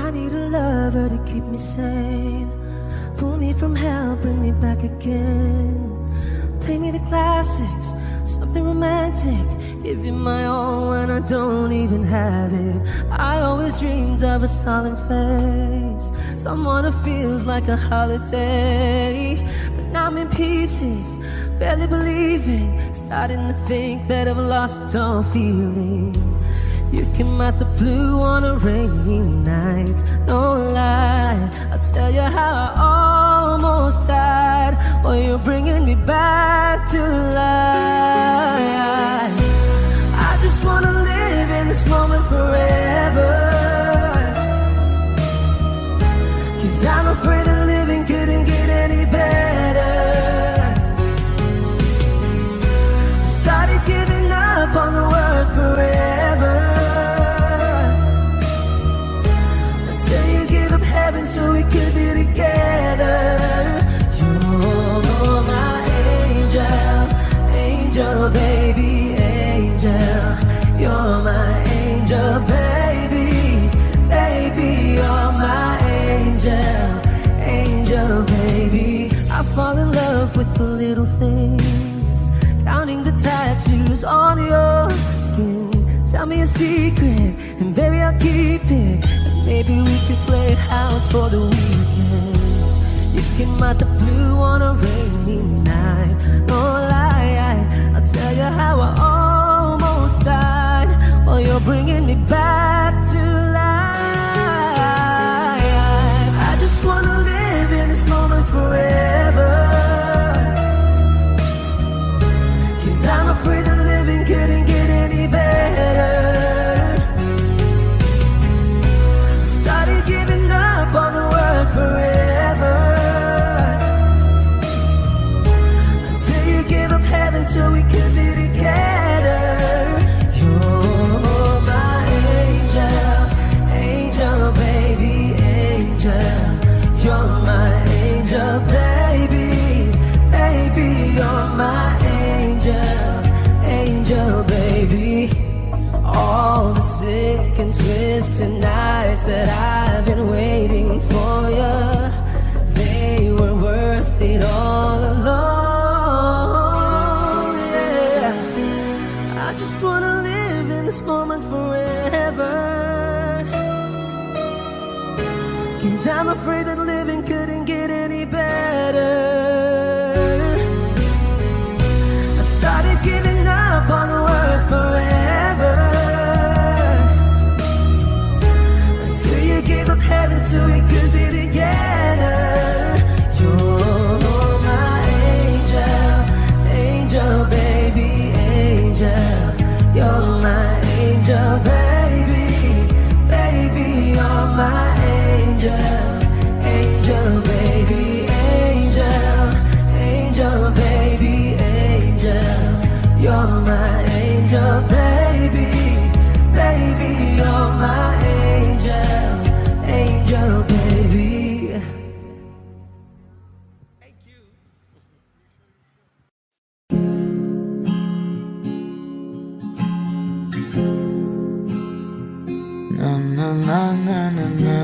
I need a lover to keep me sane. Pull me from hell, bring me back again. Play me the classics, something romantic. Give you my all when I don't even have it. I always dreamed of a solemn face, someone who feels like a holiday. But now I'm in pieces, barely believing, starting to think that I've lost all feeling. You came out the blue on a rainy night, no lie, I'll tell you how I almost died. Oh, you're bringing me back to life. I just wanna live in this moment forever, 'cause I'm afraid that living couldn't get any better. Started giving up on the word forever, until you give up heaven so we could be together. You're my angel, angel baby, angel. You're my angel baby, baby. You're my angel, angel baby. I fall in love with the little things, counting the tattoos on your skin. Tell me a secret, and baby I'll keep it. And maybe we could play house for the weekend. You came out the blue on a rainy night, no lie, I'll tell you how I almost died. Oh, you're bringing me back to life. I just wanna live in this moment forever, 'cause I'm afraid that living couldn't get any better. Started giving up on the word forever, until you gave up heaven so we could be together. You're my angel, angel baby, angel. You're my angel baby, baby. You're my angel, angel baby. All the sick and twisted nights that I've been waiting for you, they were worth it all alone. Yeah, I just wanna live in this moment forever, 'cause I'm afraid that living couldn't get any better. I started giving up on the word forever, until you gave up heaven so we could be together. You're my angel, angel baby, angel. You're my angel baby, baby. You're my angel, angel baby, angel. Angel baby, angel. You're my angel baby, baby. You're my angel, angel baby. Thank you. Na na na na na na.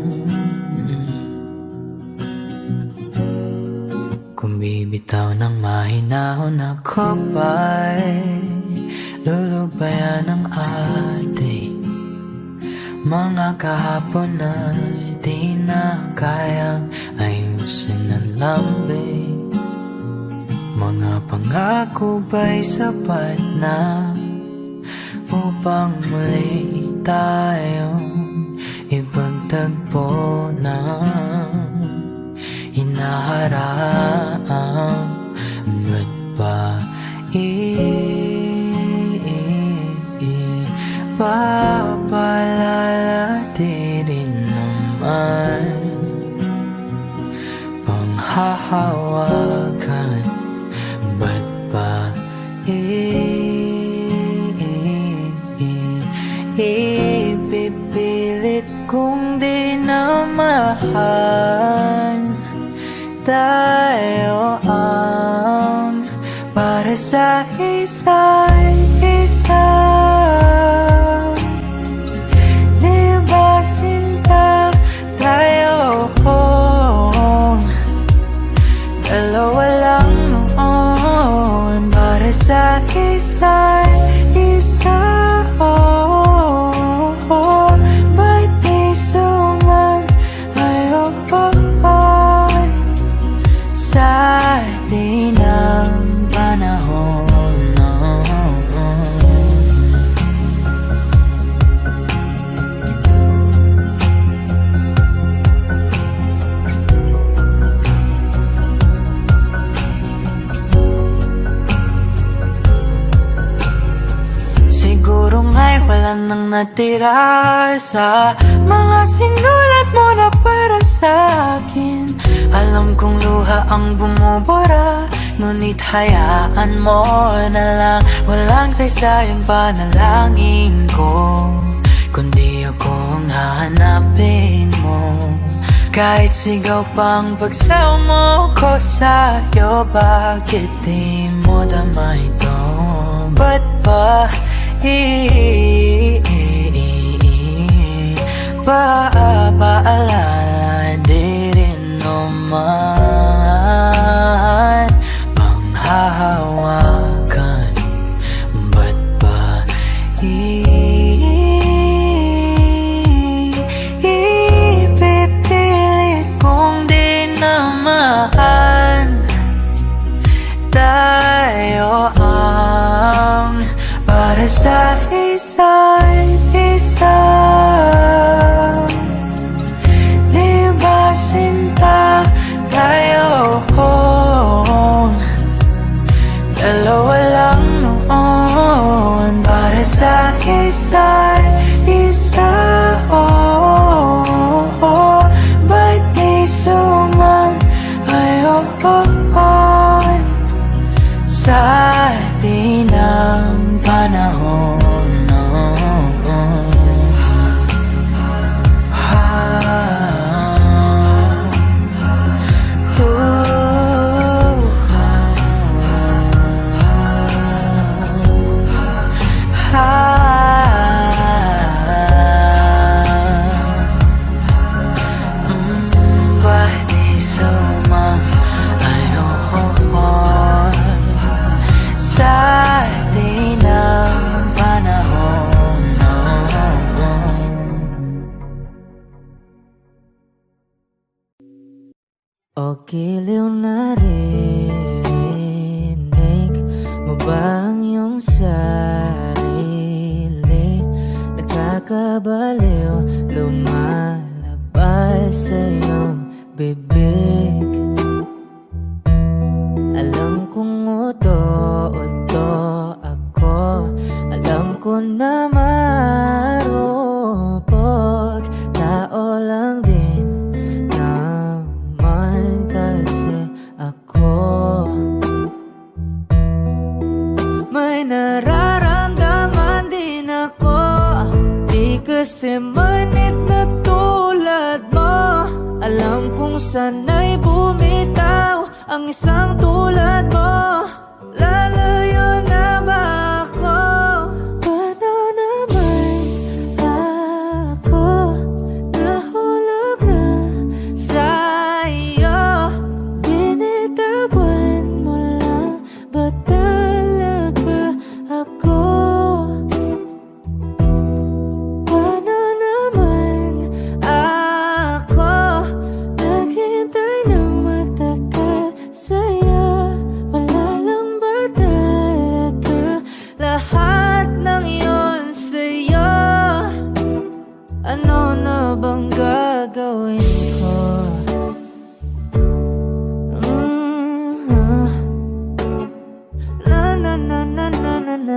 Kung bibitaw ng mahinahon ako ba'y lulubayan ang ating mga kahapon na di na kayang ayusin ng lambing. Mga pangako ba'y sapat na upang muli tayong ipagtagpo na hinaharap? Ba't ba papalalatirin naman? Panghahawakan, ba't ba ipipilit kung di na mahal? Tayo ang para sa isa't isa. Di ba sinta natira sa mga sinulat mo na para sa akin. Alam kong luha ang bumubura, ngunit hayaan mo na lang. Walang saysayang panalangin ko, kundi akong hahanapin mo. Kahit sigaw pang pagsaw mo ko sa'yo, bakit di mo damay ito? Ba't ba paalala di rin naman panghahawakan? Ba't ba ipipilit kong di naman tayo ang para sa isa't isa? Di ba sinta tayo? Dalawa lang noon para sa isa't isa. Ba't di sumayon sa atin ang panahon? O giliw na rinig mo ba ang iyong sarili? Nakakabaliw, lumalabas sa iyong bibig. Alam kong uto-uto ako, alam ko na marupok, tao lang din kasi ako. May nararamdaman din ako, di kasi manit na tulad mo. Alam kong sana'y bumitaw ang isang tulad mo. Lalayo na ba ako? Paano naman ako nahulog na sa'yo? Binitawan mo lang ba talaga ako? Paano naman ako naghintay ng matagal sa'yo? Wala lang ba talaga lahat ng yun sa'yo? Ano na bang gagawin ko? Na na na na na na na.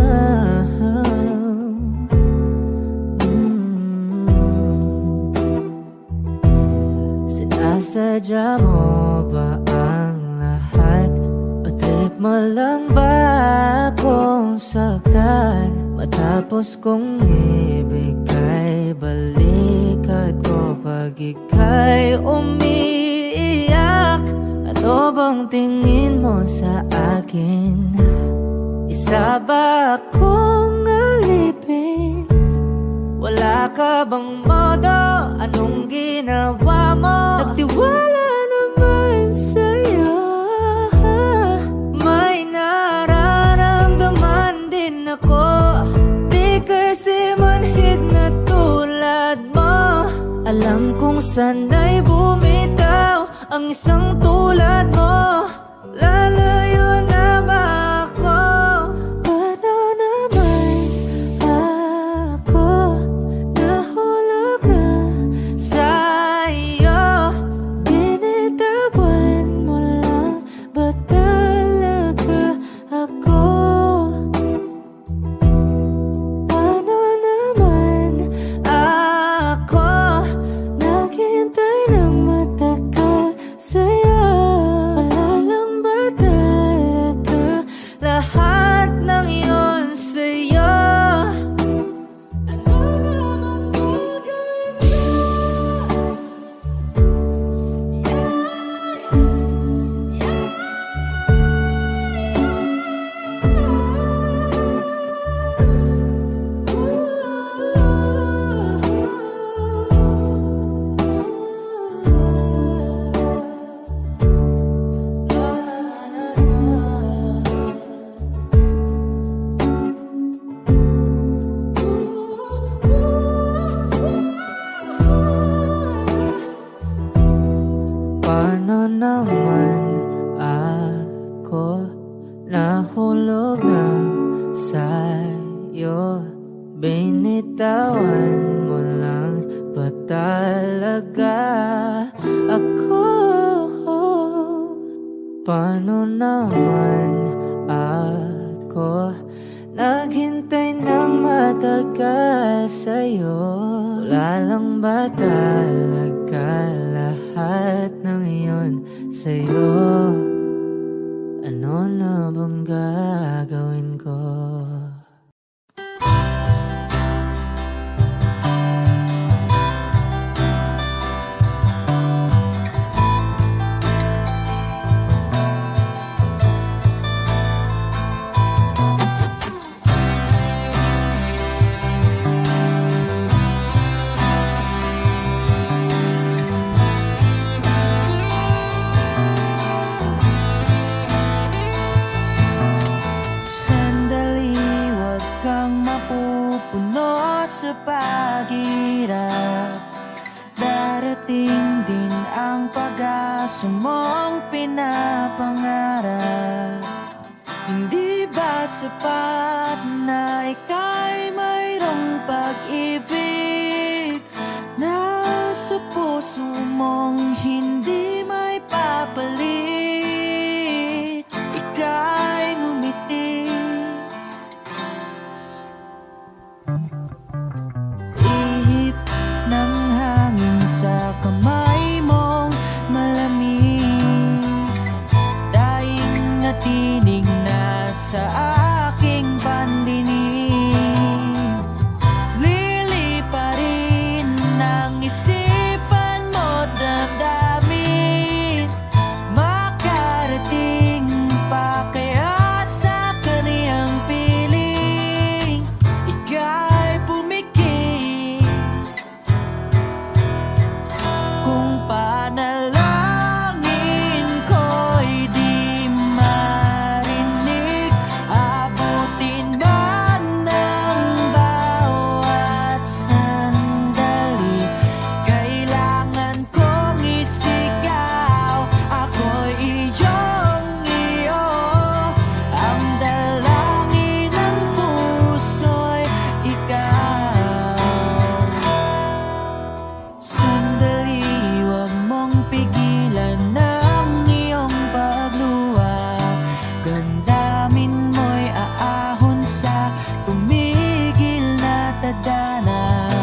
Sinasadya mo ba ang lahat? O trip mo lang ba akong saktan? Matapos kong ibigay balikat ko pag ika'y umiiyak. Ano bang tingin mo sa akin? Isa ba akong alipin? Wala ka bang modo? Anong ginawa mo? Nagtiwala naman sa'yo. May nararamdaman din ako, di kasi manhid na tulad mo. Alam kong sana'y bumitaw ang isang tulad mo. Lalayo na ba ako? Paano naman ako nahulog na sa'yo? Binitawan mo lang ba talaga ako? Paano naman naman ako nahulog na sa'yo? Binitawan mo lang ba talaga ako? Paano naman ako naghintay ng matagal sa'yo? Wala lang ba talaga lahat ng iyon sa'yo? Ano na bang gagawin ko? Sa paghirap, darating din ang pag-asa mong pinapangarap. Hindi ba sapat na ika'y mayroong pag-ibig na sa puso mong hindi may papalit? Ika'y ngumiti, sa kamay mong malamig, daing natinig na sa aking pandinig. Liliparin ng isipan mo damdamin, makarating pa kaya sa kaniyang piling? Ika'y pumikit kung panalangin ko'y di marinig. Abutin man ng bawat sandali, kailangan kong isigaw. Ako'y iyong iyo, ang dalangin ng puso'y ikaw. Sandali, huwag mong pigilan ang iyong pagluha. Damdamin mo'y aahon sa tumigil na tadhana.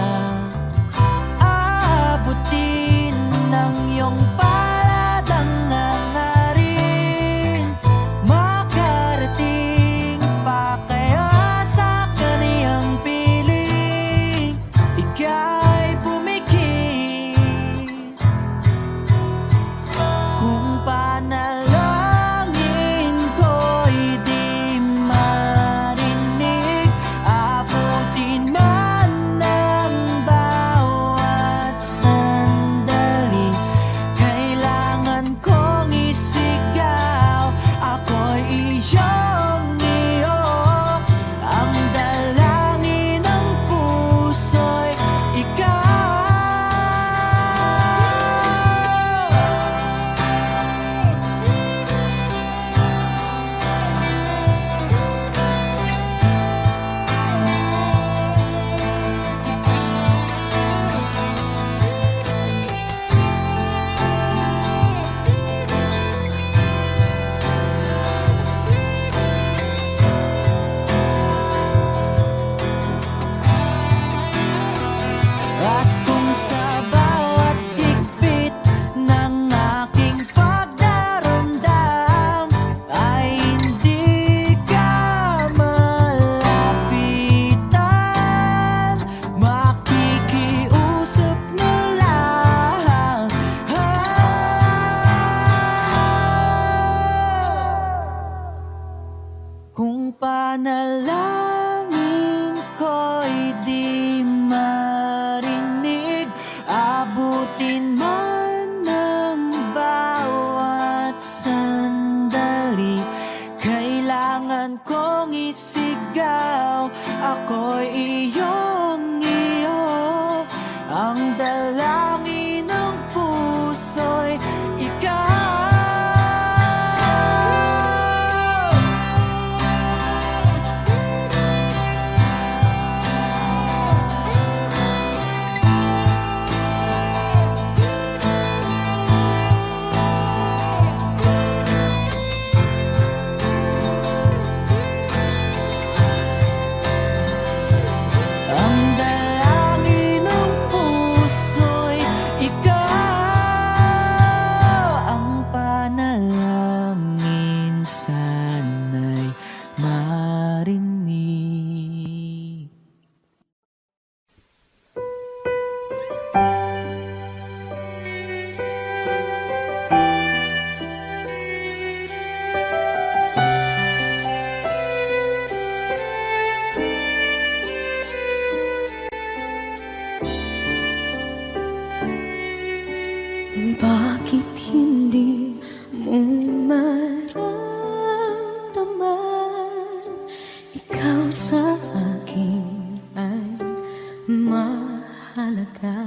Aabutin ng iyong palad ang hangarin, makarating pa kaya sa kaniyang piling? Ika'y pumikit kung panalangin ko'y di marinig. Abutin man ng bawat sandali, kailangan kong isigaw. Ako'y iyong iyo, ang dalangin ng puso'y ikaw. At kung sa bawat higpit ng aking pagdaramdam ay hindi ka malapitan, makikiusap na lang. Kung panalangin ko'y di marinig, abutin man ng bawat sandali, kailangan kong isigaw. Ako'y iyong iyo, ang dalangin ng puso'y ikaw. Bakit hindi mo maramdaman? Ikaw sa akin ay mahalaga.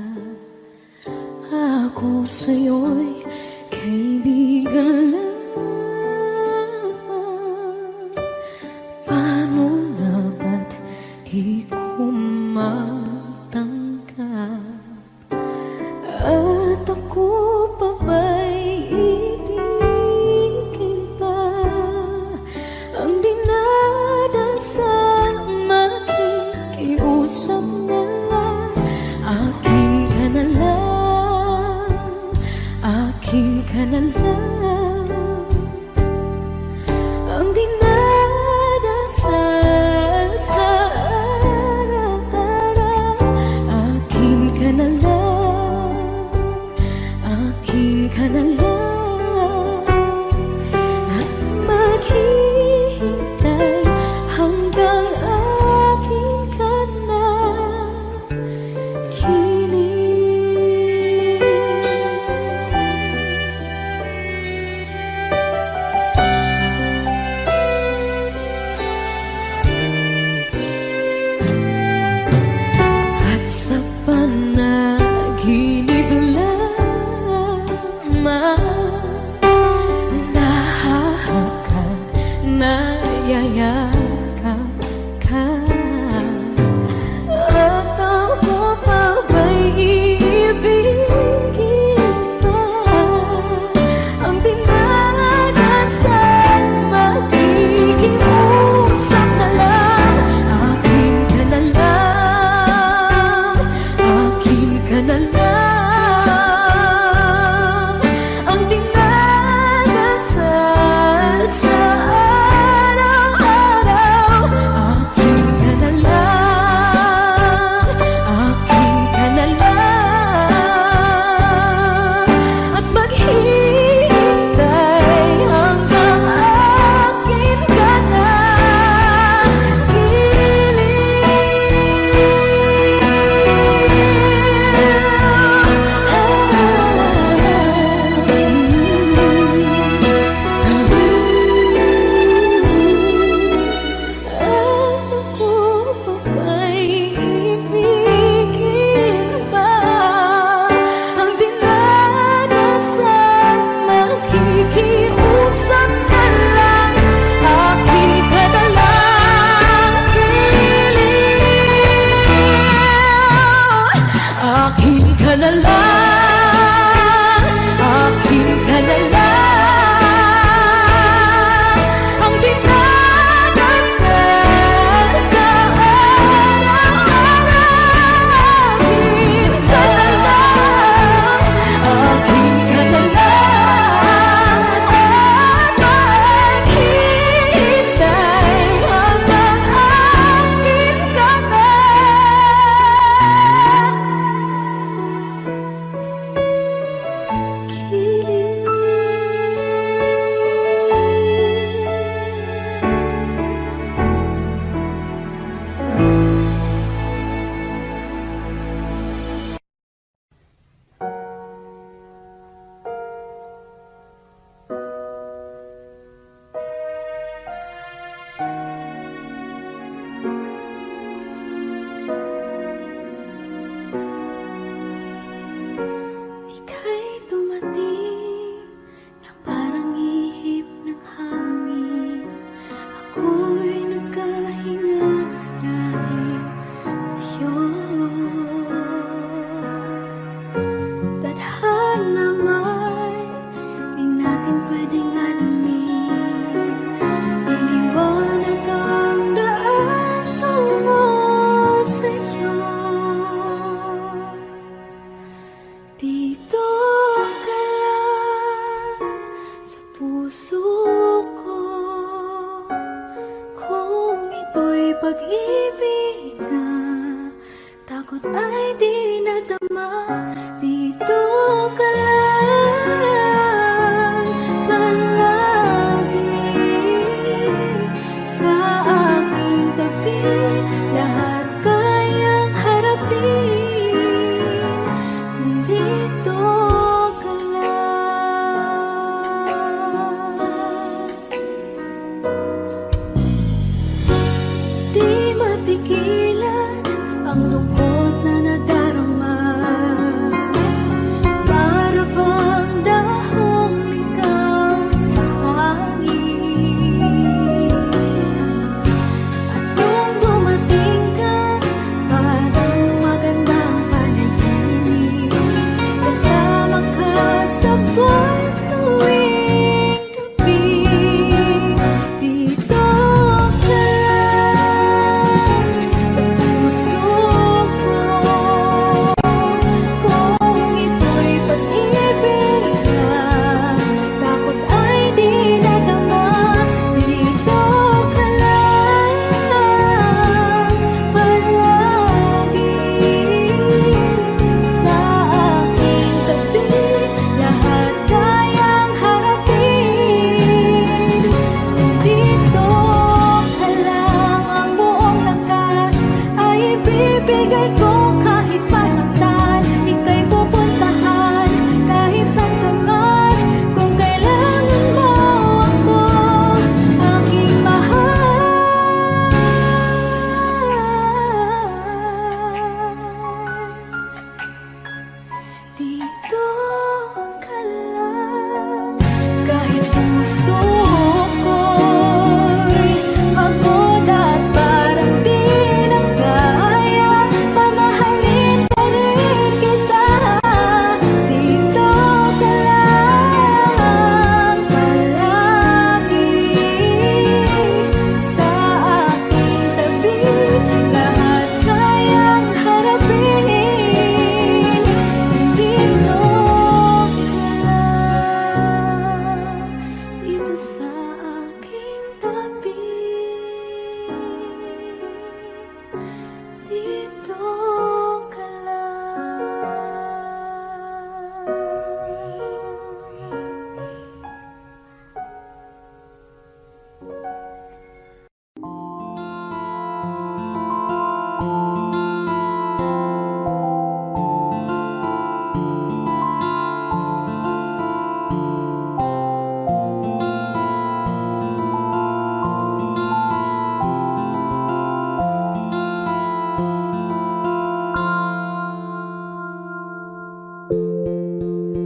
Ako sa'yo'y kaibigan lang. Paano nga ba't di ko matanggap? At ako pa ba'y ibigin pa? Ang dinadasal makikiusap na lang. Akin ka na lang, akin ka na lang. Ang dinadasal sa araw-araw. Akin ka na lang, akin ka na lang. At maghihintay hanggang akin ka na. At sa panaginip lamang nahahagkan, nayayakap ka. At ako pa ba'y iibigin pa? Ang dinadasal makikiusap na lang. Akin ka na lang, akin ka na lang. Ang dinadasal sa araw-araw. Akin ka na lang, akin ka na lang. At maghihintay hanggang akin ka na. Ako pa ba'y ibigin pa? Ang dinadasal makikiusap na lang. Akin ka na lang, akin ka na lang, akin ka na lang. Ang dinadasal sa araw-araw. Akin ka na lang, akin ka na lang. At maghihintay hanggang akin ka na. Ika'y dumating na parang ihip ng hangin. Ako'y nagkahinga dahil sa'yo. Tadhana may di natin pwedeng alamin. Iniwanag ang daan tungo sa'yo. Dito ka lang sa puso ko. Kung ito'y pag-ibig na takot ay di nadama. Dito ka lang palagi sa aking tabi. Lahat kayang harapin kung dito ka lang.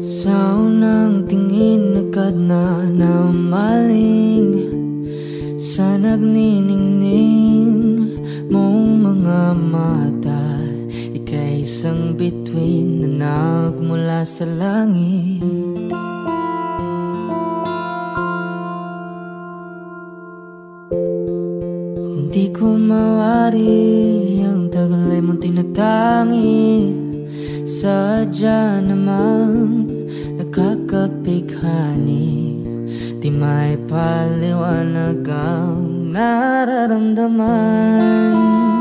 Sa unang tingin agad na namaling sa nagniningning mong mga mata. Ika'y isang bituin na nagmula sa langit. Hindi ko mawari ang tagal ay mong tinatangi. Sadya namang nakakapighani, di may paliwanag ang nararamdaman.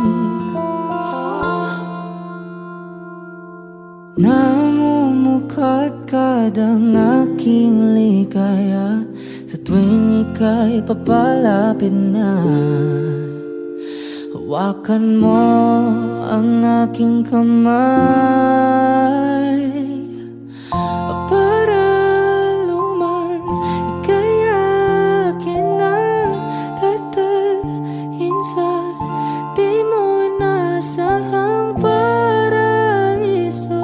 Namumukadkad ang aking ligaya sa tuwing ika'y papalapit na. Hawakan mo ang aking kamay para luman ika'y akin na tatalhin sa di mo inasahang paraiso.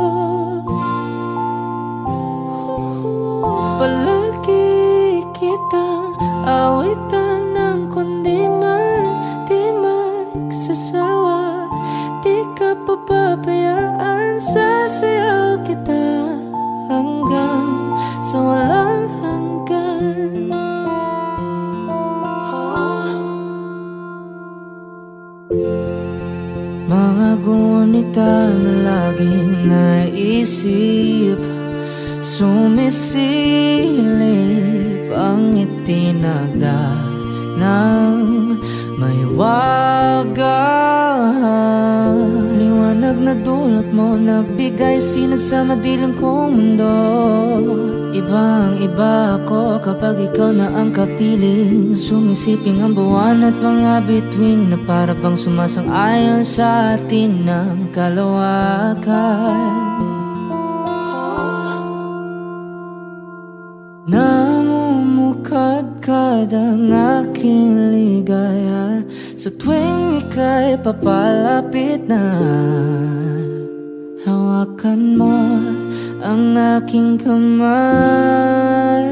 Palagi kitang awitan ng kundi man di magsasawa. Di ka papabayaan, sasayaw kita hanggang sa walang hanggan. Mga gunita na laging naisip, sumisilip ang itinagda ng may wagang liwanag na dulot mo, nagbigay sinag sa madilim kong mundo. Ibang iba ako kapag ikaw na ang kapiling, sumisiping ang buwan at mga bituin na para bang sumasang-ayon sa atin ng kalawakan. Namumukadkad ang aking ligaya sa tuwing ika'y papalapit na. Hawakan mo ang aking kamay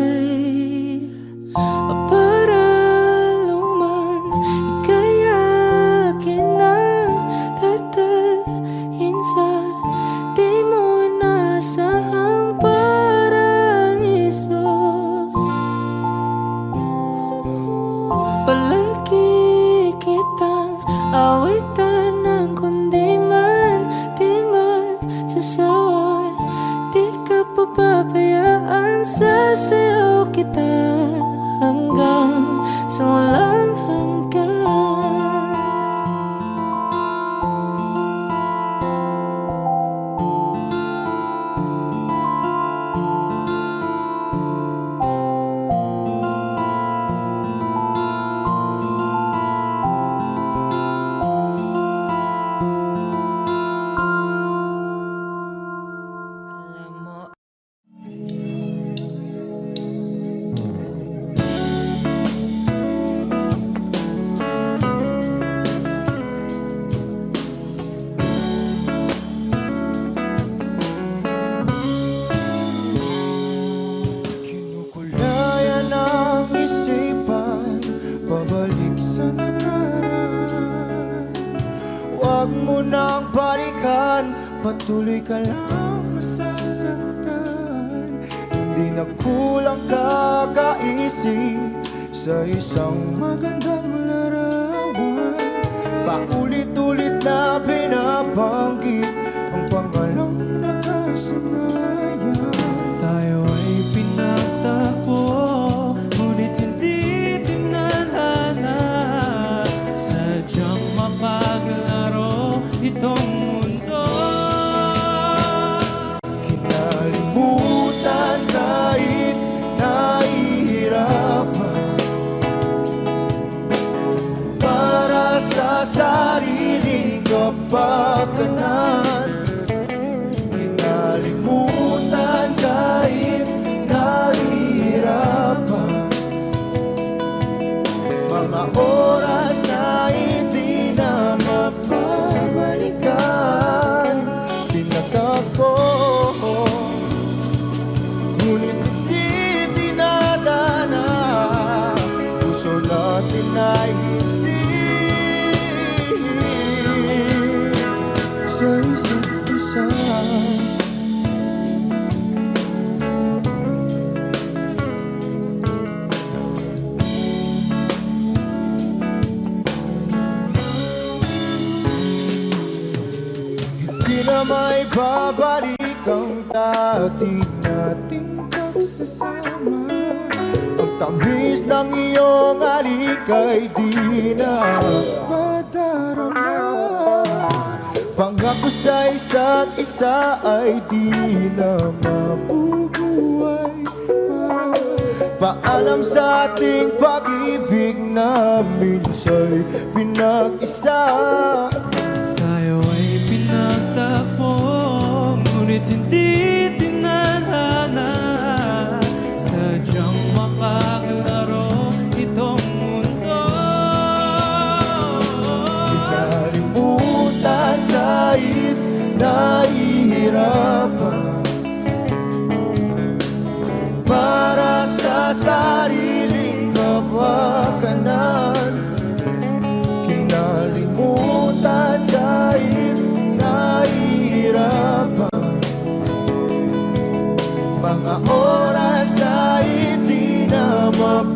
para luman ika'y akin na tatalhin sa di mo inasahang paraiso. Palagi kitang awitan ng kundi man di magsasawa. Di ka papabayaan, sasayaw kita hanggang sa walang hanggan. Patuloy ka lang masasaktan. Hindi na kulang kakaisip sa isang magandang larawan. Paulit-ulit na binabanggit ang pangalang nakasanayan. Tayo ay pinagtagpo, ngunit hindi tinadhana. Sadyang mapaglaro itong mundo. Kinalimutan kahit nahihirapan, para sa sariling kapakanan. di nating pagsasama. Ang tamis ng iyong halik ay di na madarama. Pangako sa isa't isa ay di na mabubuhay pa. Paalam sa ating pag-ibig na minsa'y pinag-isa. Tayo ay pinagtakbo, ngunit hindi tinadhana. Sadyang makakalaro itong mundo. Kinalimutan kahit nahihirapan, para sa sariling kapakanan. Kinalimutan kahit nahihirapan, mga oras na hindi na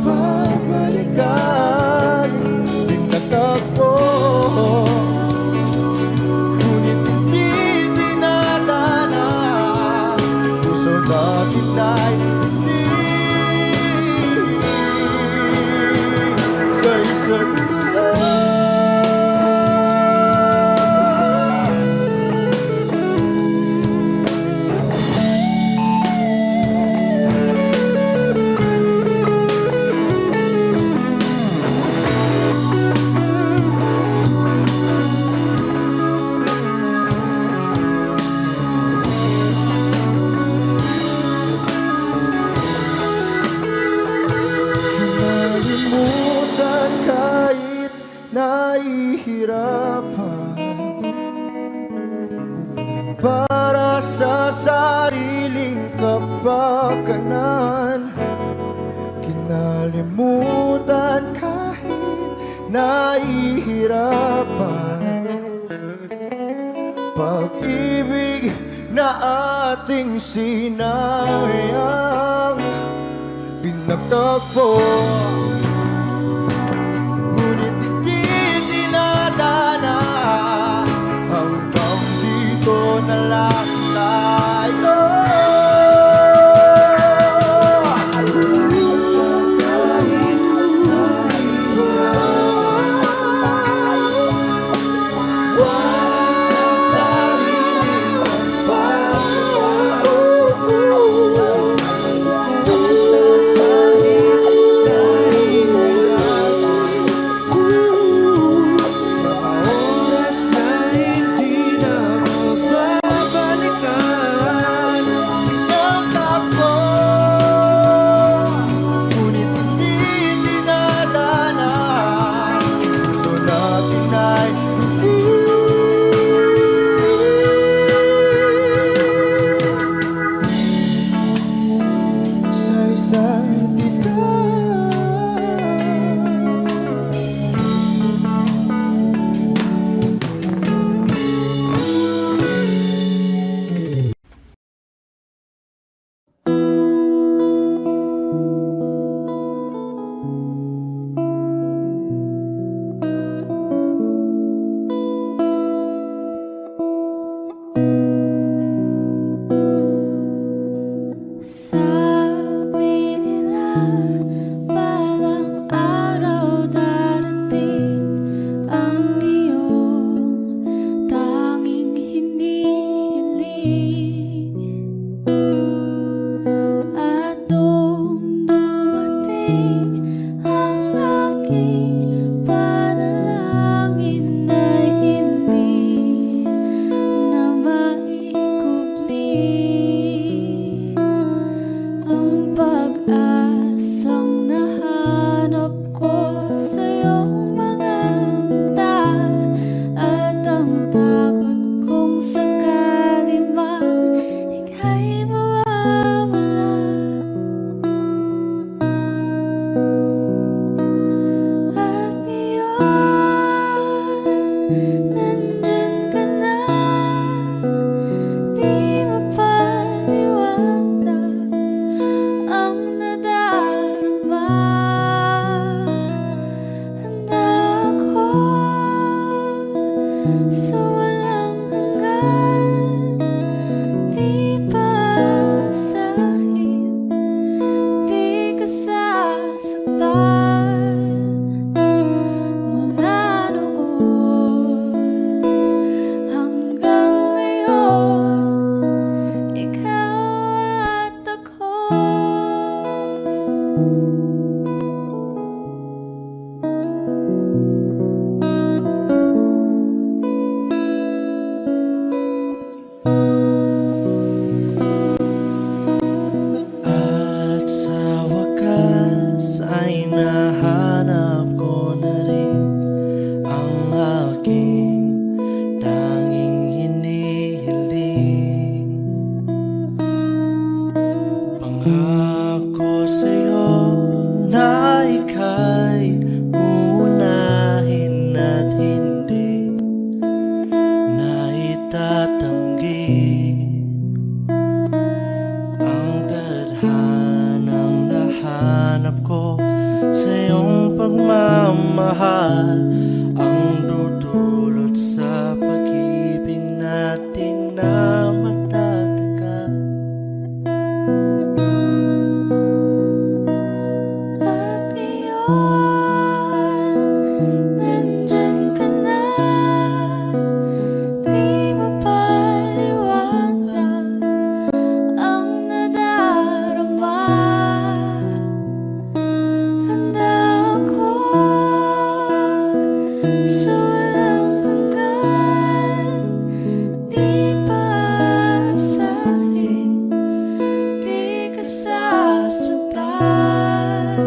mapabalikan. Pinagtagpo, ngunit hindi dinadana. Puso natin ay hindi sa isa't isa. Kinalimutan kahit nahihirapan, para sa sariling kapakanan. Kinalimutan kahit nahihirapan, pag-ibig na ating sinayang. Pinagtagpo, ngunit hindi dinadana. Hanggang dito na lang tayo. Pangako sa'yo na ika'y uunahin at hindi na itatanggi ang tadhanang nahanap ko sa iyong pagmamahal, ang dudulot sa pag-ibig natin na matatagal. At ngayon, nandyan ka na, di mapaliwanag ang nadarama. Handa ako sa walang hanggan, di paasahin, di ka sasaktan.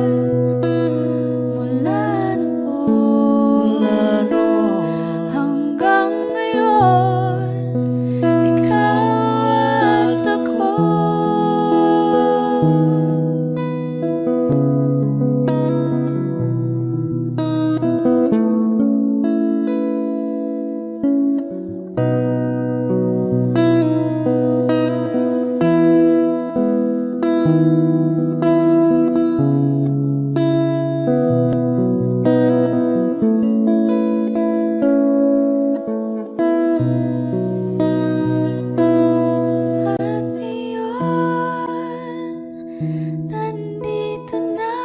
Mula noon hanggang ngayon, ikaw at ako. At ngayon, nandito na,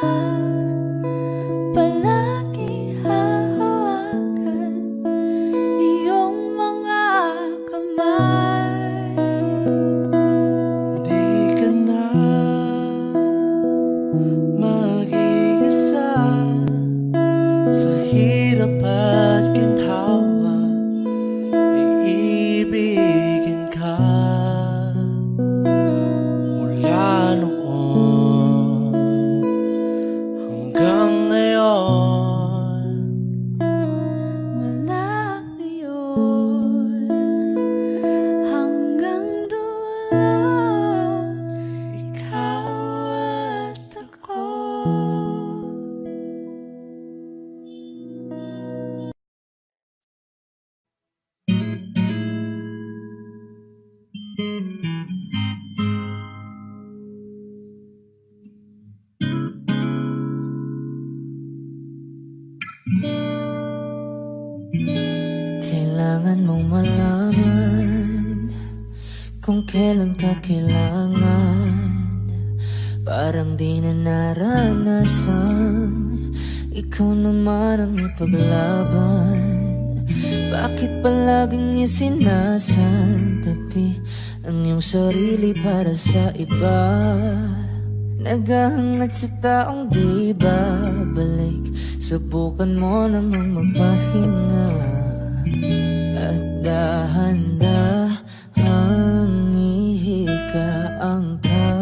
palagi hahawakan iyong mga kamay. Di ka na mag-iisa sa hirap at ginhawa, iibigin ka mula noon hanggang ngayon. Mula ngayon hanggang dulo, ikaw at ako. Kailangan mong malaman kung kailan ka kailangan. Parang di na naranasan, ikaw naman ang ipaglaban. Bakit palaging isinasantabi ang iyong sarili para sa iba? Naghahangat sa taong di babalik, subukan mo namang magpahinga. At dahan-dahang ihika ang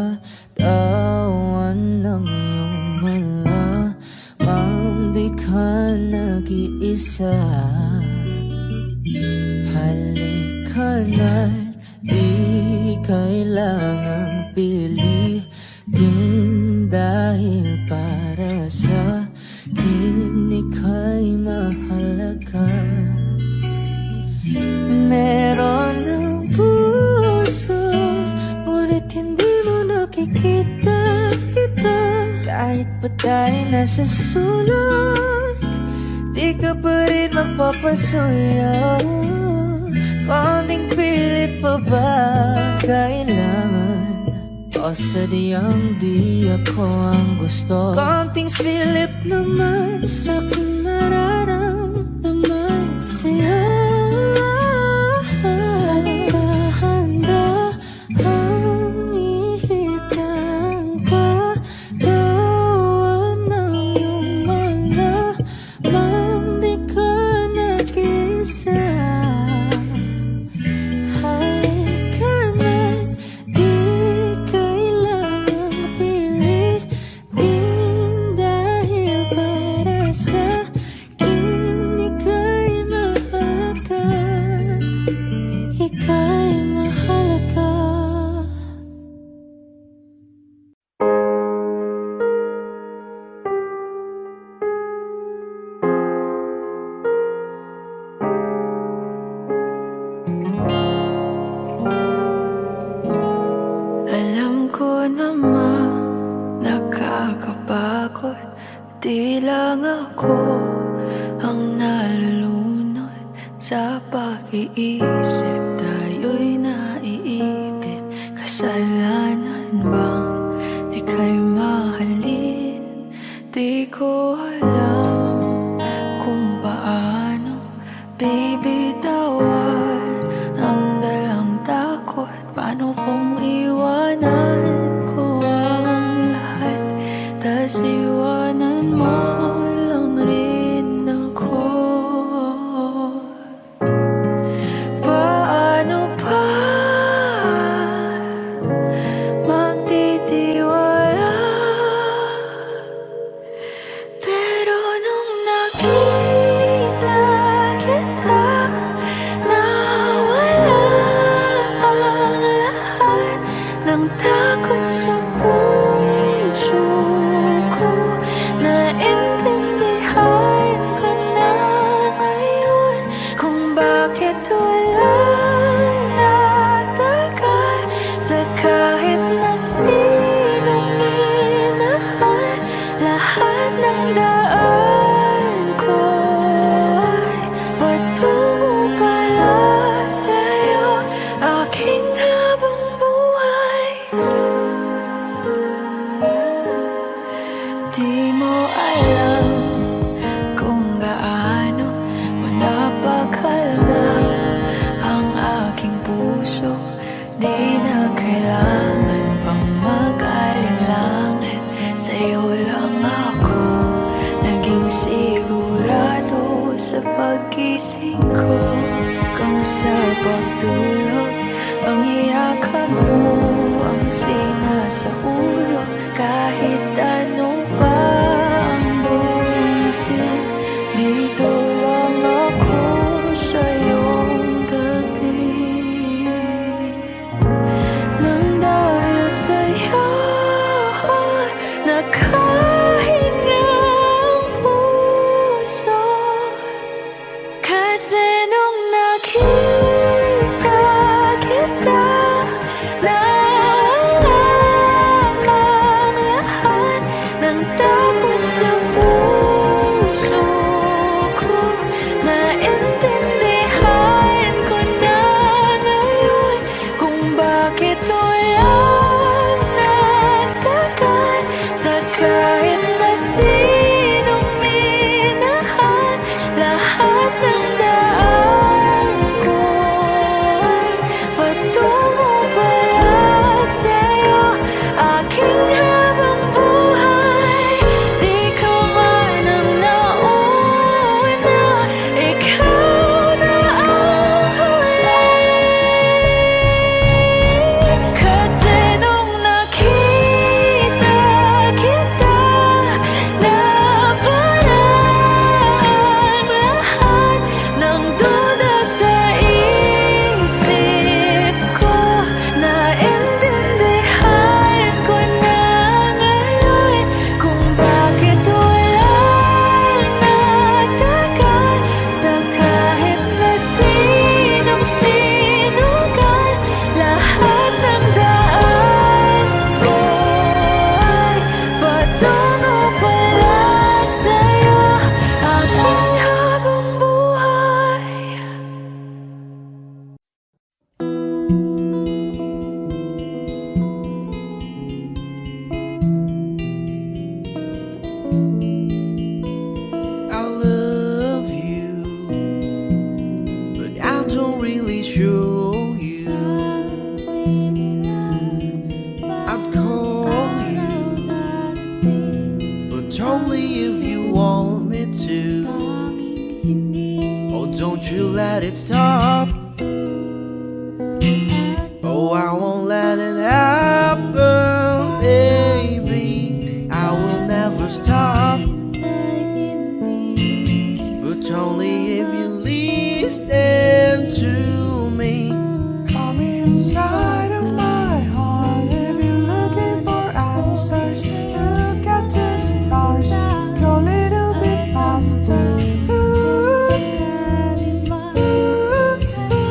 katawan ng iyong malamang di ka nag-iisa. Halika na't di kailangang pilitin, dahil para sa akin ika'y mahalaga. Meron ng puso, ngunit hindi mo nakikita ito. Kahit pa tayo nasa sulok, di ka pa rin mapapasuyo. Konting pilit pa ba kailangan? O sadyang di ako ang gusto? Konting silip naman sa aking nararamdaman sa'yo. Dahan-dahang ihika ang katawan ng iyong malamang di ka nag-isa. Halika na't di kailangang pilitin, dahil para sa akin ko naman nakakapagod. Di lang ako ang nalulunod sa pag-iisip. Tayo'y naiipit. Kasalanan bang ika'y mahalin? Di ko alam kung paano bibitawan ang dalang takot. Paano kung iwanan ko ang lahat, tas iwanan mo lang rin ako? Paano pa magtitiwala? Pero nung nakita kita, nawala ang lahat ng takot sa puso ko. Naintindihan ko na ngayon kung bakit walang natagal sa kahit na sinong minahal. Lahat ng daan ko ay patungo pala sa'yo, aking habang buhay. Di mo alam kung gaano mo napakalma ang aking puso. Di na kailangan pang mag-alinlangan, sa'yo lang ako naging sigurado sa pag-gising ko. Kung sa pagtulog ang iyakan mo ang sinasauro, kahit ano pa ang dumating, dito lang ako sa iyong tabi. Nang dahil sa'yo nakahinga ang puso, kasi nung nakita kita, nawala ang lahat ng takot sa puso ko. Naintindihan ko na ngayon kung bakit walang natagal sa kahit na sinong minahal. Lahat ng daan ko ay patungo pala sa'yo, aking habang buhay. Di ka man ang nauna, ikaw na ang huli. Kasi nung nakita kita, nawala ang lahat ng duda sa isip ko. Naintindihan ko na ngayon kung bakit walang natagal sa kahit na sinong sinugal. Lahat ng daan ko ay patungo pala sa'yo, aking habang buhay. I love you, but I don't really show you. I call you, but only if you want me to. Oh, don't you let it stop. Oh, I won't let it happen, baby. I will never stop. But only if you listen to me. Come inside of my heart if you're looking for answers. Look at the stars, go a little bit faster. Ooh, ooh, ooh.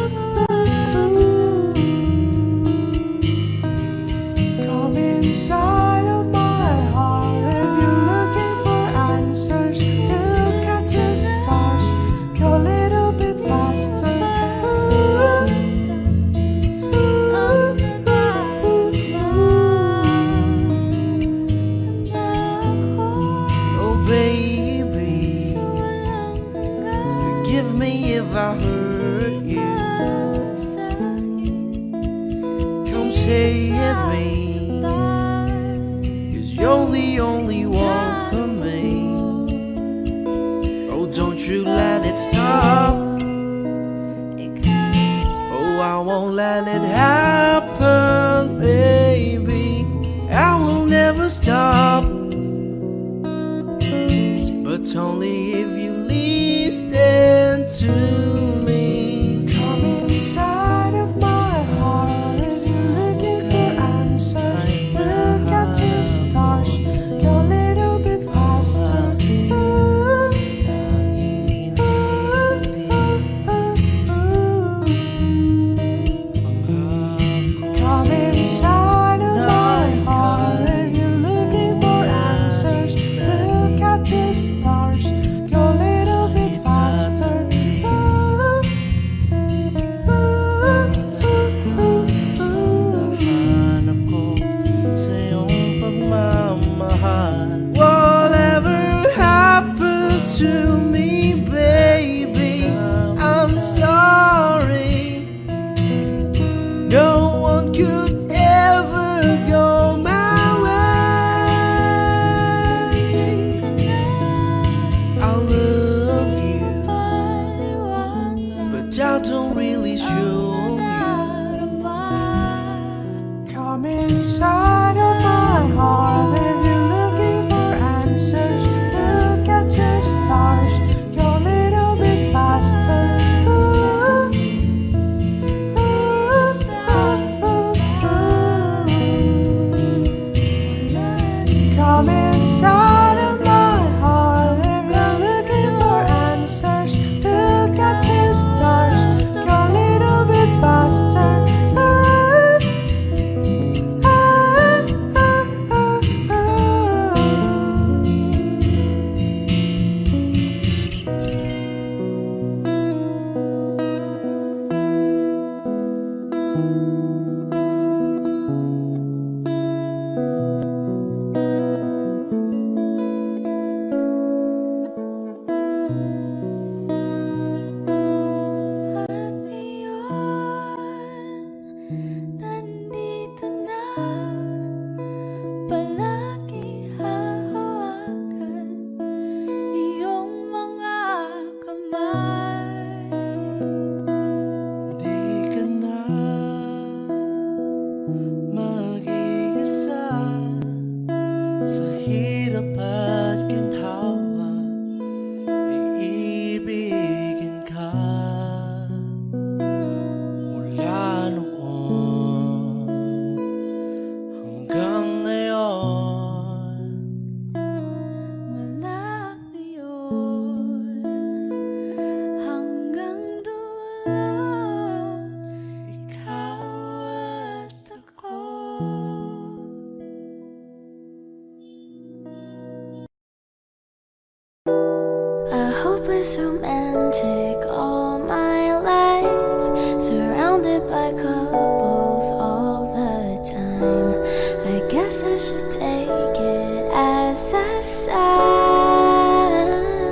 was romantic all my life, surrounded by couples all the time. I guess I should take it as a sign.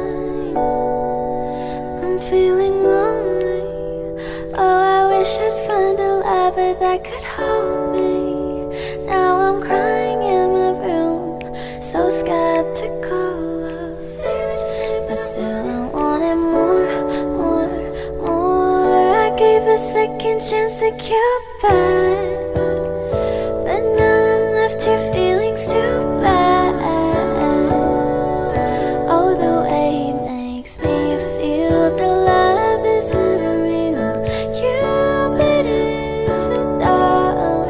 I'm feeling lonely. Oh, I wish I'd find a lover that could hold me. Now I'm crying in my room, so skeptical. But still I wanted more, more, more. I gave a second chance to Cupid, but now I'm left here feeling too bad. Oh, the way he makes me feel the love is unreal. Cupid is so dumb.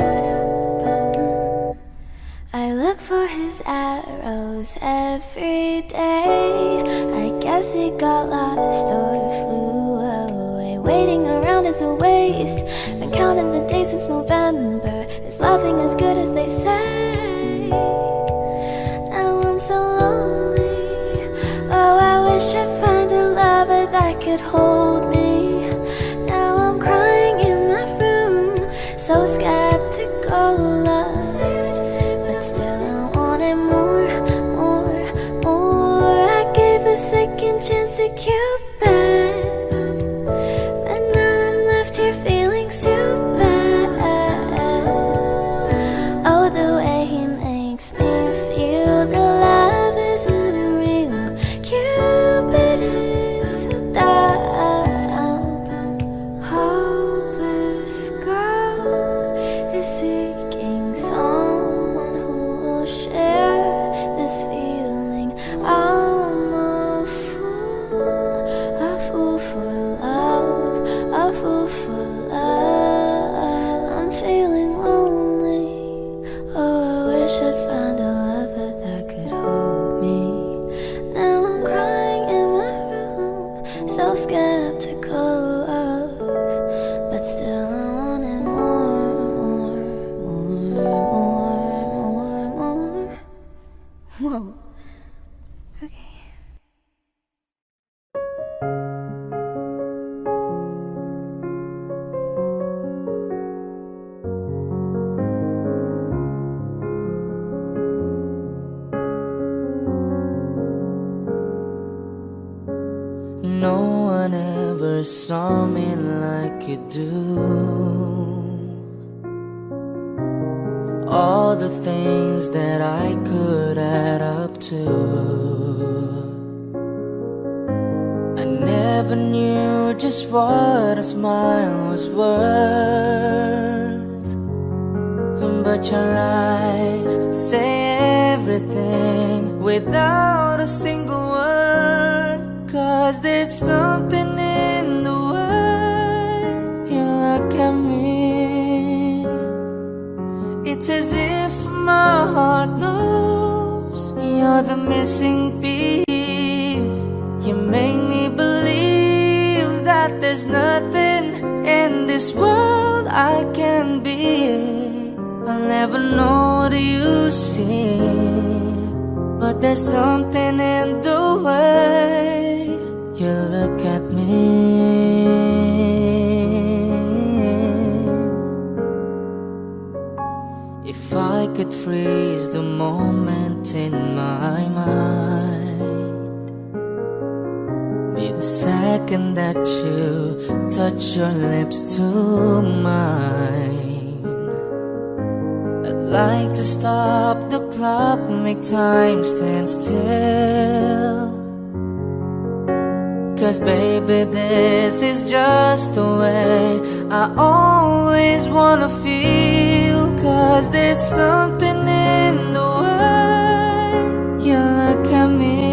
I look for his arrows every day. I guess he got lost or flew away. Waiting around is a waste. Been counting the days since November. Is loving as good as they say? Now I'm so lonely. Oh, I wish I'd find a lover that could hold me. Now I'm crying in my room, so skeptical of. But still I wanted more, more, more. I gave a second chance to Cupid, but now I'm left here feeling stupid. Oh, the way he makes me feel the love is unreal. Cupid is so dumb. Hopeless girl is seeking someone who will share this feeling. I'm a fool for love, a fool for love. I'm feeling lonely. Oh, I wish I'd find a lover that could hold me. Now I'm crying in my room, so skeptical of. But still I wanted more, more, more, more. Whoa. Okay. No one ever saw me like you do. All the things that I could add up to, I never knew just what a smile was worth. But your eyes say everything without a single word. 'Cause there's something in the way you look at me. It's as if my heart knows you're the missing piece. You make me believe that there's nothing in this world I can be. I'll never know what you see, but there's something in the way you look at me. If I could freeze the moment in my mind, be the second that you touch your lips to mine. I'd like to stop the clock, make time stand still. 'Cause baby, this is just the way I always wanna feel. 'Cause there's something in the way you look at me.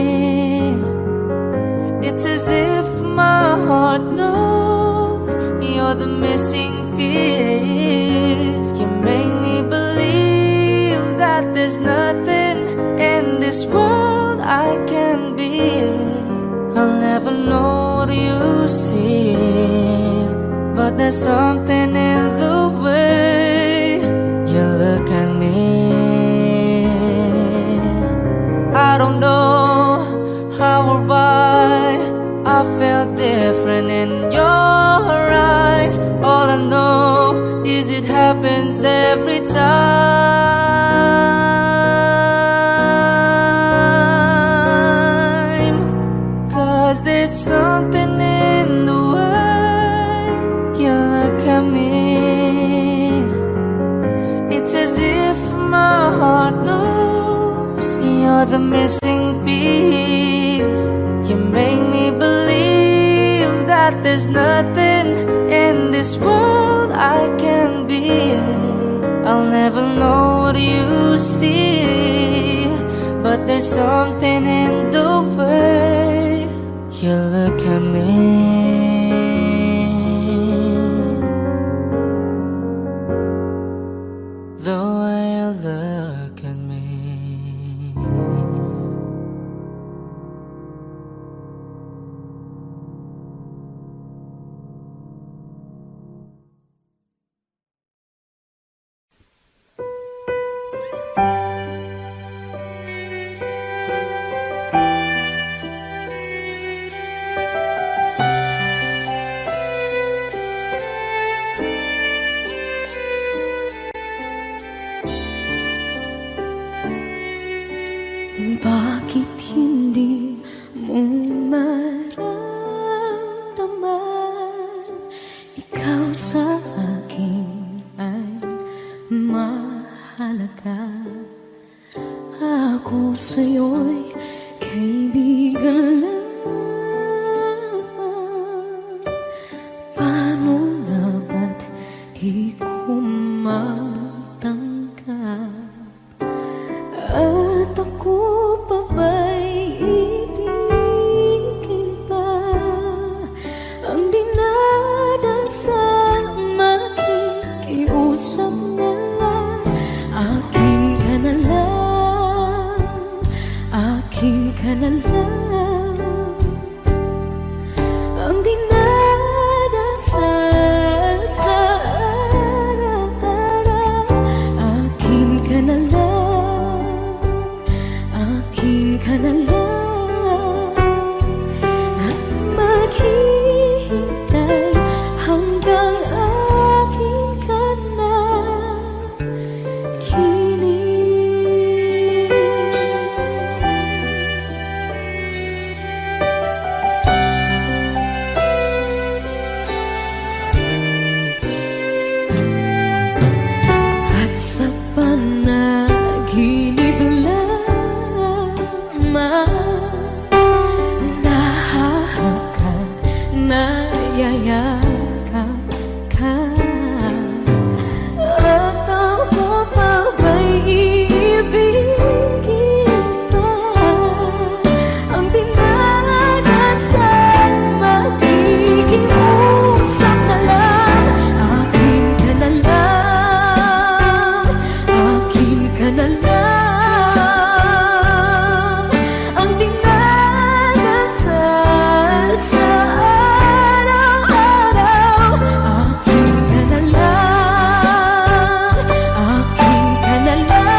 It's as if my heart knows you're the missing piece. You make me believe that there's nothing in this world I can be. I'll never know what you see, but there's something in the way you look at me. I don't know how or why you're the missing piece. You make me believe that there's nothing in this world I can be. I'll never know what you see, but there's something in the way you look at me. The way you look at me. Bakit hindi mo maramdaman? Ikaw sa akin ay mahalaga. Ako sa'yo'y kaibigan lang. Paano nga ba't di ko matanggap? At ako pa ba'y ibigin pa? Ang dinadasal makikiusap na lang. Akin ka na lang, akin ka na lang. Ang dinadasal sa araw-araw. Akin ka na lang, akin ka na lang. At maghihintay hanggang akin ka na kilig. At sa panaginip lamang nahahagkan, nayayakap ka. At ako pa ba'y iibigin pa? Ang dinadasal makikiusap na lang. Akin ka na lang, akin ka na lang. Ang dinadasal sa araw-araw. Akin ka na lang, akin ka na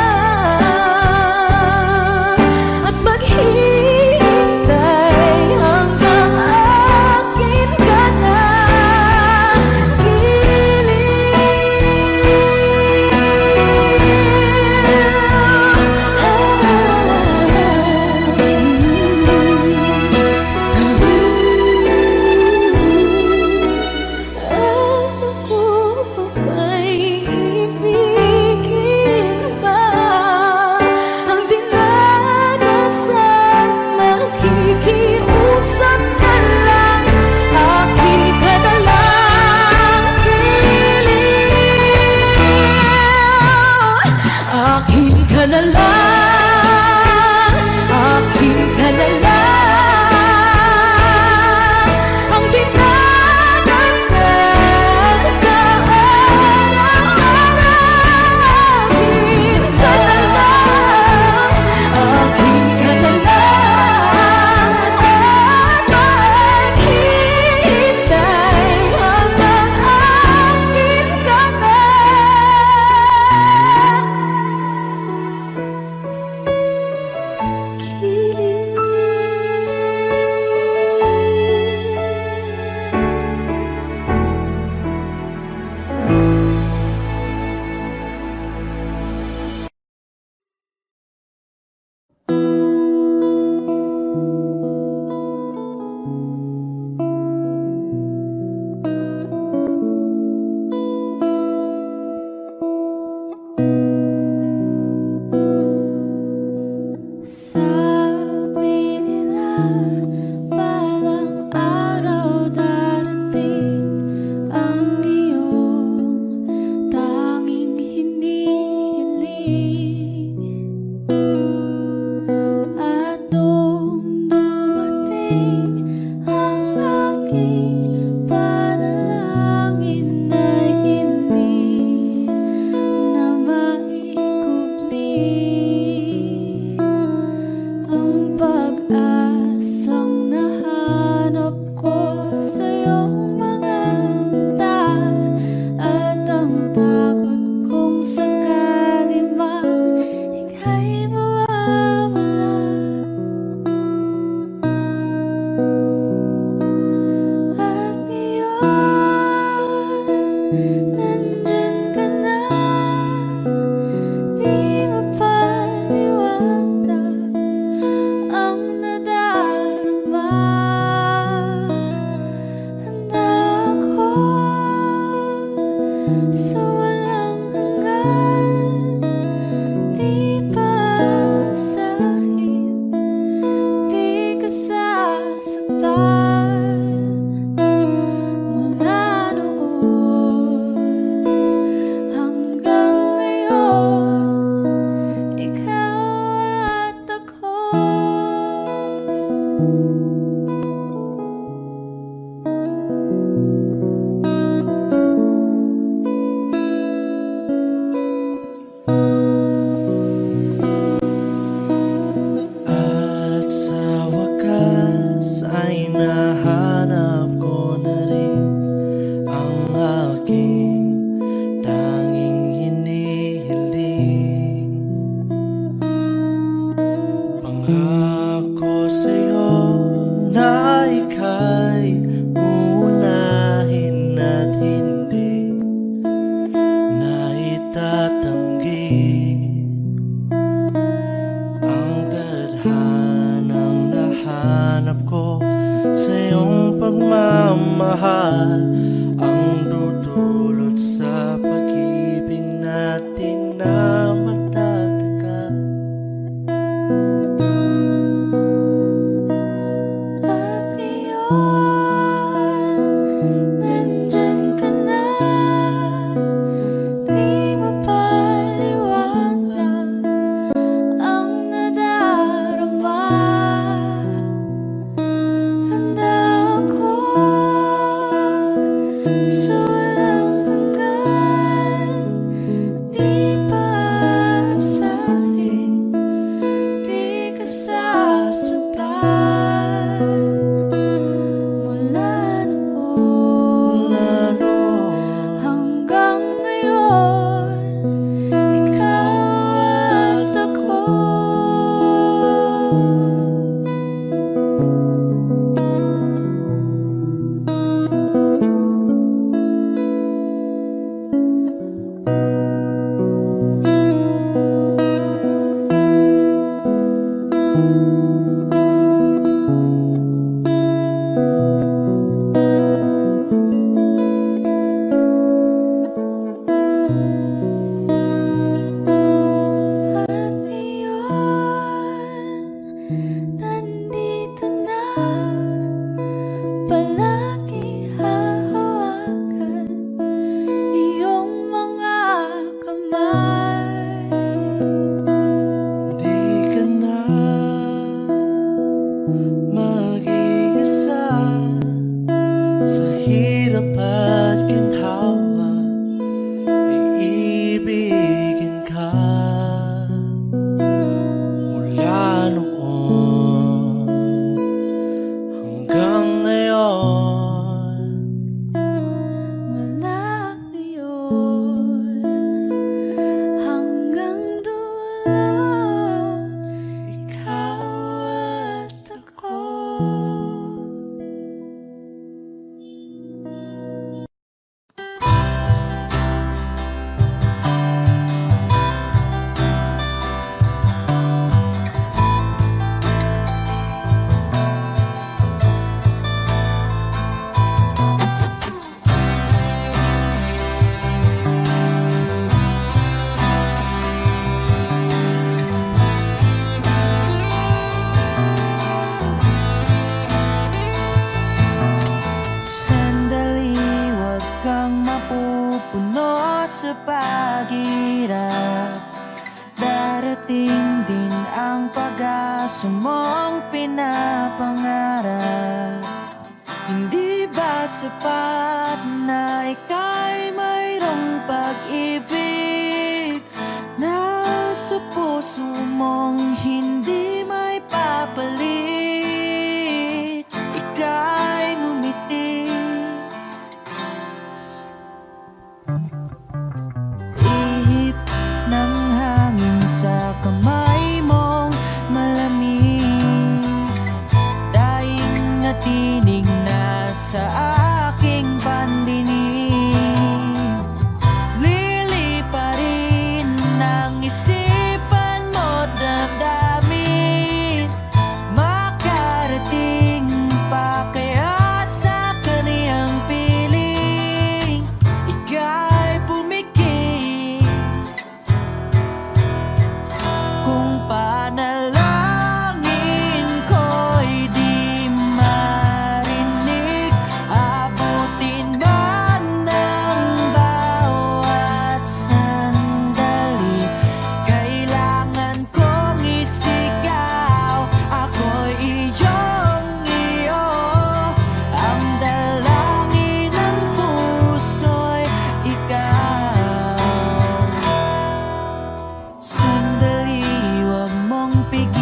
lang. At maghihintay hanggang akin ka na Ako pa ba'y ibigin pa? Ang dinadasal makikiusap na lang. Akin ka na lang, kilig. Akin ka na lang, akin ka na lang. Ang dinadasal sa araw-araw. Akin ka na lang, akin ka na lang. At maghihintay hanggang akin ka na Pangako sa'yo na ika'y uunahin at hindi na itatanggi ang tadhanang nahanap ko sa iyong pagmamahal, ang dudulot sa pag-ibig natin na matatagal. At ngayon, nandyan ka na, di mapaliwanag ang nadarama. Handa ako sa walang hanggan, di paasahin, di ka sasaktan. Mula noon hanggang ngayon, ikaw at ako. At ngayon, nandito na, palagi hahawakan iyong mga kamay. Di ka na mag-iisa sa hirap at ginhawa, iibigin ka mula noon hanggang ngayon. Mula ngayon hanggang dulo, ikaw at ako. Sandali, huwag kang mapupuno sa paghirap. Darating din ang pag-asa mong pinapangarap. Hindi ba sapat na ika'y mayroong pag-ibig na sa puso mong hindi may papalit? Ika'y ngumiti, ihip ng hangin sa kamay mong malamig, daing na tinig na sa aking pandinig. Liliparin ng isipan mo, damdamin, makarating pa kaya sa kaniyang piling. Ika'y pumikit kung panalangin ko'y di marinig. Abutin man ng bawat sandali, kailangan kong isigaw. Ako'y iyong iyo, ang dalangin ng puso'y ikaw. Sandali, huwag mong pigilan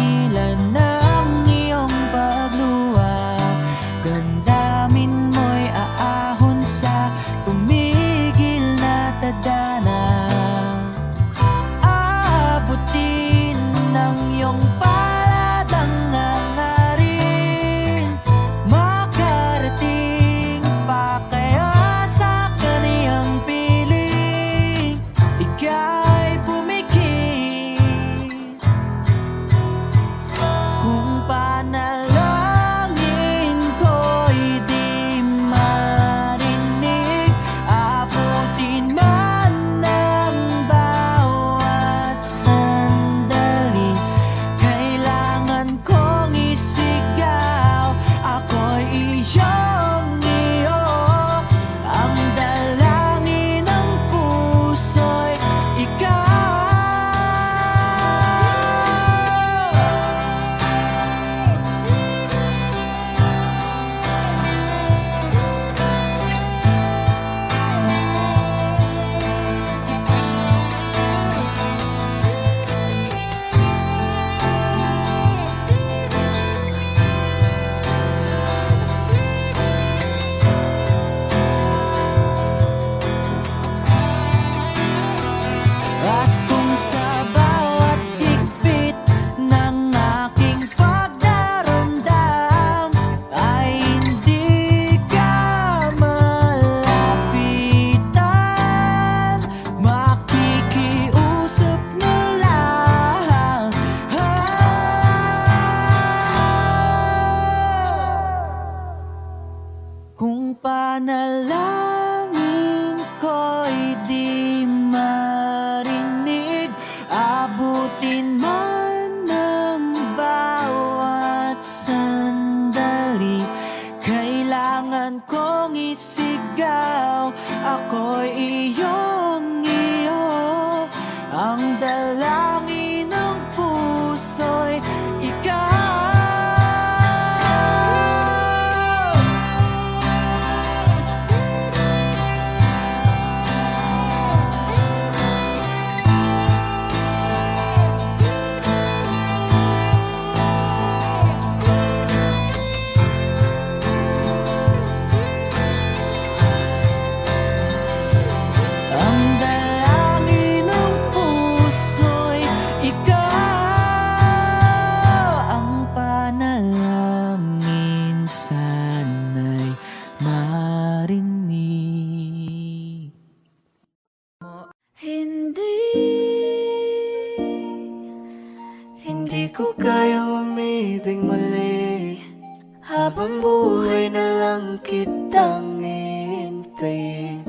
Di ko kayang umibig muli, habang buhay na lang kitang hintayin.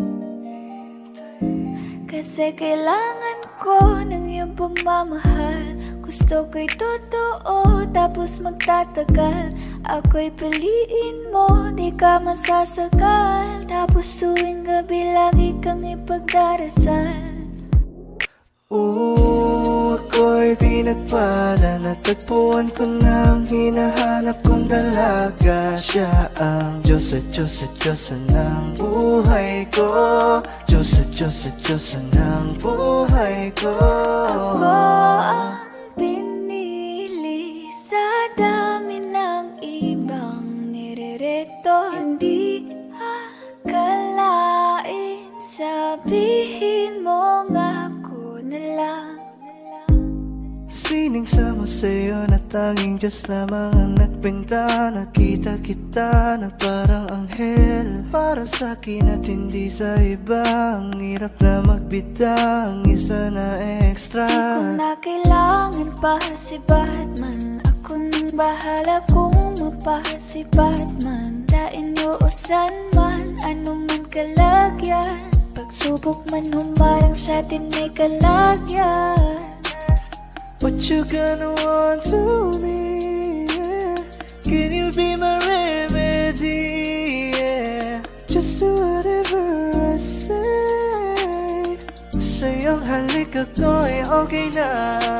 Kasi kailangan ko ng iyong pagmamahal. Gusto ko'y totoo, tapos magtatagal. Ako'y piliin mo, di ka masasakal. Tapos tuwing gabi lagi kang ipagdarasal. Ako'y pinagpala, natagpuan ko na ang hinahanap kong dalaga. Siya ang Diyos at Diyos at Diyosa ng buhay ko. Diyos at Diyos at Diyosa ng buhay ko. Ako ang pinili sa dami ng ibang nirereto. Hindi akalain, sabihin mo nga na lang. Siningsama sa'yo na tanging Diyos lamang ang nagbenta. Nakita kita na parang anghel para sa'kin at hindi sa iba. Ang hirap na magbida, ang isa na extra. Di ko na kailangan pa si Batman. Ako nang bahala kung mapa si Batman. Dain uusan man, ano man kalagyan. Pagsubok man humarang sa'tin may kalagyan. What you gonna want to me, yeah? Can you be my remedy, yeah? Just do whatever I say. Sa'yong halik ako'y okay na.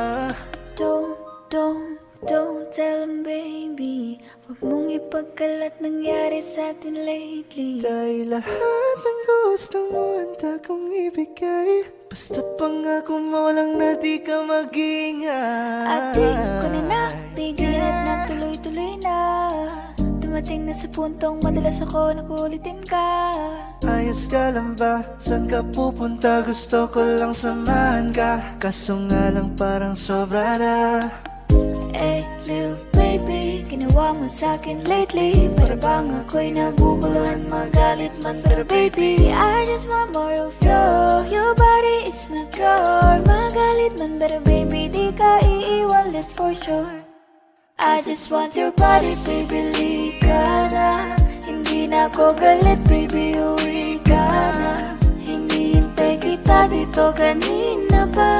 Don't tell him, baby. Huwag mong ipagkalat nangyari sa'tin lately. Dahil lahat ng gusto mo handa kong ibigay. Basta pangako mo lang na di ka mag-ingay. At di ko na nabigyan at nagtuloy-tuloy na. Dumating na sa puntong madalas ako nakulitin ka. Ayos ka lang ba? Saan ka pupunta? Gusto ko lang samahan ka. Kaso nga lang parang sobra na. Hey, little baby, ginawa mo sa'kin lately. Para bang ako'y naguguluhan, magalit man. Pero baby, I just want more of you. Your body is my cure. Magalit man, pero baby, di ka iiwan, that's for sure. I just want your body, baby, lika na. Hindi na ako galit, baby, uwi ka na. Hinihintay kita dito kanina pa.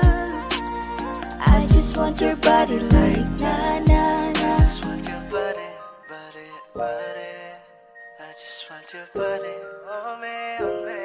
I just want your body like na-na-na. I just want your body, body, body. I just want your body, oh me, oh me.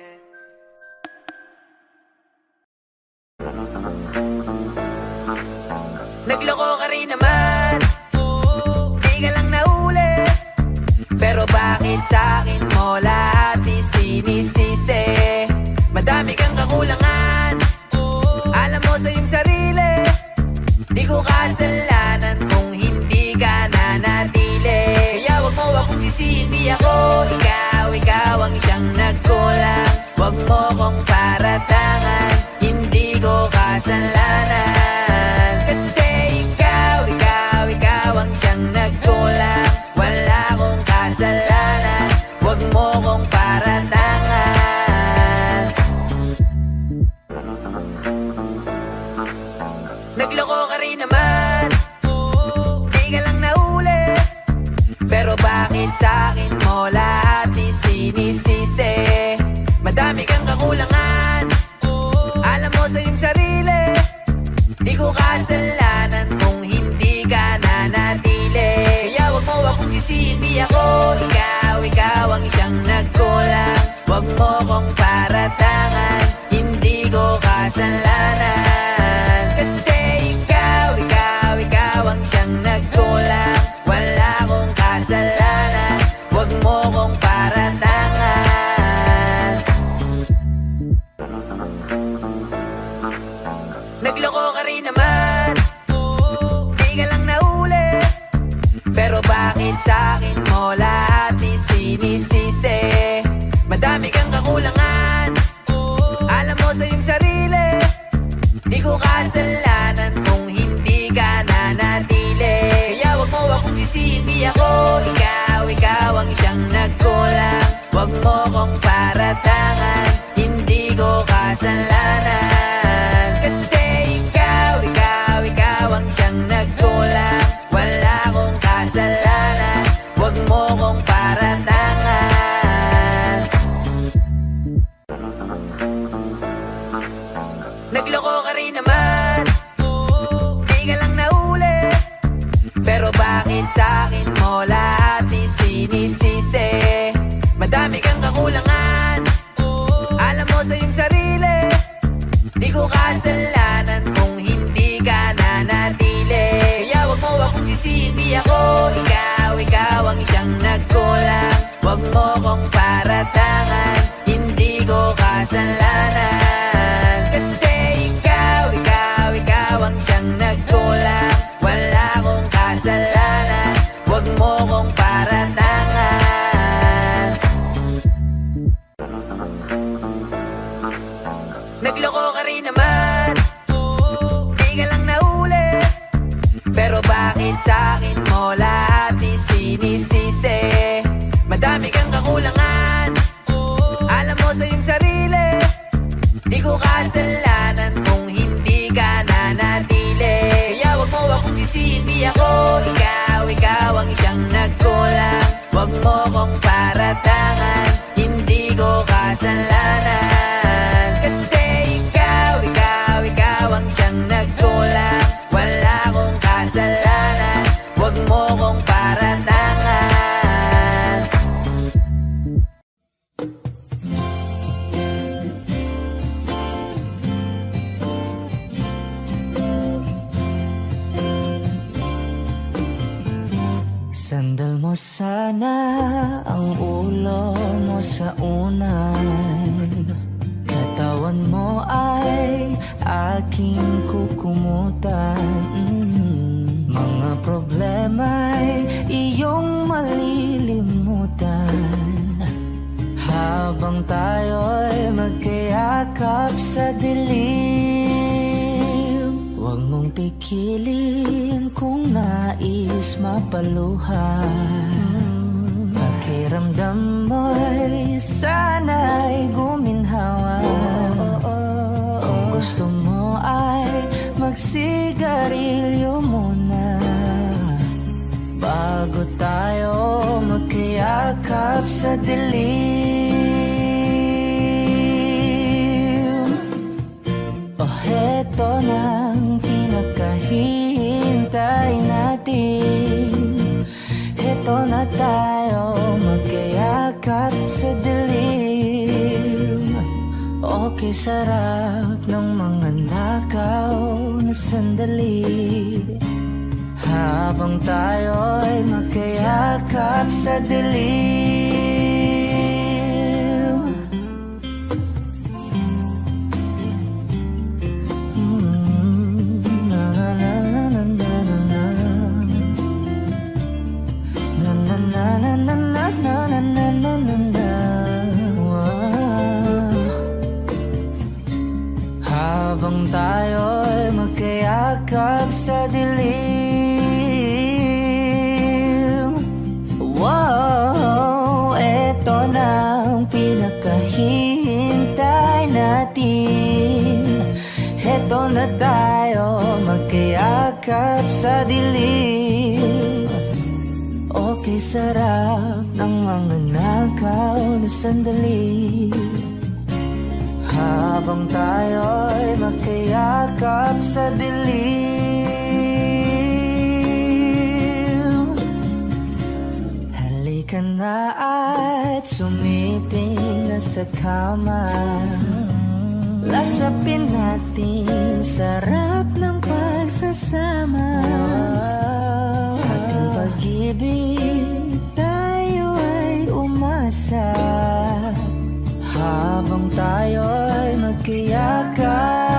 Nagloko ka rin naman, di ka lang nahuli. Pero bakit sa'kin mo lahat isinisisi? Madami kang kakulangan, alam mo sa iyong sarili. Di ko kasalanan kung hindi ka nanatili. Kaya wag mo akong sisihin, di ako ikaw ang siyang nagkulang. Wag mo kong paratangan, hindi ko kasalanan. Kasi ikaw ang siyang nagkulang. Wala akong kasalanan, wag mo kong paratangan. Nagloko ka rin naman, di ka lang nahuli. Pero bakit sa'kin mo lahat isinisisi? Madami kang kakulangan, alam mo sa iyong sarili. Di ko kasalanan kung hindi ka nanatili. Kaya wag mo akong sisihin, di ako ikaw ang siyang nagkulang. Wag mo kong paratangan, hindi ko kasalanan. Kasi ikaw ang siyang nagkulang. Wala akong kasalanan, wag mo kong paratangan. Nagloko ka rin naman, di ka lang nahuli. Pero bakit sa'kin mo lahat isinisisi? Madami kang kakulangan, alam mo sa iyong sarili. Di ko kasalanan kung hindi ka nanatili. Kaya wag mo akong sisihin, di ako ikaw ang siyang nagkulang. Wag mo kong paratangan, hindi ko kasalanan. Kasi ikaw ang siyang ka lang nahuli, pero bakit sa'kin mo lahat isinisisi? Madami kang kakulangan, alam mo sa iyong sarili. Di ko kasalanan kung hindi ka nanatili. Kaya wag mo akong sisihin, di ako ikaw ang isang nagkulang. Wag mo kong paratangan, hindi ko kasalanan. Kasi ikaw ang siyang nagkulang. Wala akong kasalanan, wag mo kong paratangan. Nagloko ka rin naman, di ka lang nahuli, pero bakit sa'kin mo lahat isinisisi? Madami kang kakulangan, alam mo sa iyong sarili. Di ko kasalanan kung hindi ka nanatili. Kaya wag mo akong sisihin, di ako ikaw ang isang nagkulang. Wag mo kong paratangan, hindi ko kasalanan. Kasi ikaw ang siyang nagkulang. Wala akong kasalanan, wag mo kong paratangan. Sandal mo sana ang ulo mo sa unan, katawan mo ay aking kukumutan. Mga problema'y iyong malilimutan habang tayo'y magkayakap sa dilim. Huwag mong pikilin kung nais mapaluhan. Pakiramdam mo'y sana'y guminhawa. Kung gusto mo ay magsigarilyo muna bago tayo magkayakap sa dilim. O heto nang pinakahihintay natin. Heto na tayo magkayakap sa dilim. Okay, sarap ng mga nakaw na sandali habang tayo'y magkayakap sa dilim. Habang tayo'y magkayakap sa dilim. Wow, eto na ang pinakahihintay natin. Eto na tayo magkayakap sa dilim. Okay, sarap ng mga nakaw na sandali habang tayo'y magkayakap sa dilim. Halika na at sumiping na sa kama. Lasapin natin sarap ng pagsasama. Sa ating pag-ibig tayo ay umasa habang tayo'y magkayakap